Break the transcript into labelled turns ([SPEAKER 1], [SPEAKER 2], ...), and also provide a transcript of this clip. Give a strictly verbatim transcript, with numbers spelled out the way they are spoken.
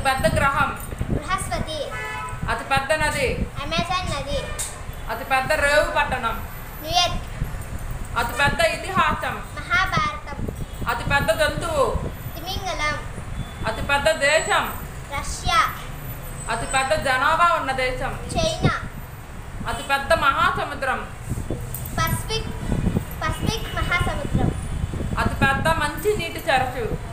[SPEAKER 1] పెద్ద గ్రహం
[SPEAKER 2] బృహస్పతి.
[SPEAKER 1] అతి పెద్ద నది
[SPEAKER 2] అమెజాన్ నది.
[SPEAKER 1] అతి పెద్ద రేవు పట్టణం
[SPEAKER 2] న్యూయార్క్.
[SPEAKER 1] అతి పెద్ద ఇతిహాసం
[SPEAKER 2] మహాభారతం.
[SPEAKER 1] అతి పెద్ద జంతువు
[SPEAKER 2] తిమింగలం.
[SPEAKER 1] అతి పెద్ద దేశం
[SPEAKER 2] రష్యా.
[SPEAKER 1] అతి పెద్ద జనాభా ఉన్న దేశం
[SPEAKER 2] చైనా.
[SPEAKER 1] అతి పెద్ద మహాసముద్రం
[SPEAKER 2] పసిఫిక్ పసిఫిక్ మహాసముద్రం.
[SPEAKER 1] అతి పెద్ద మంచి నీటి చెరచు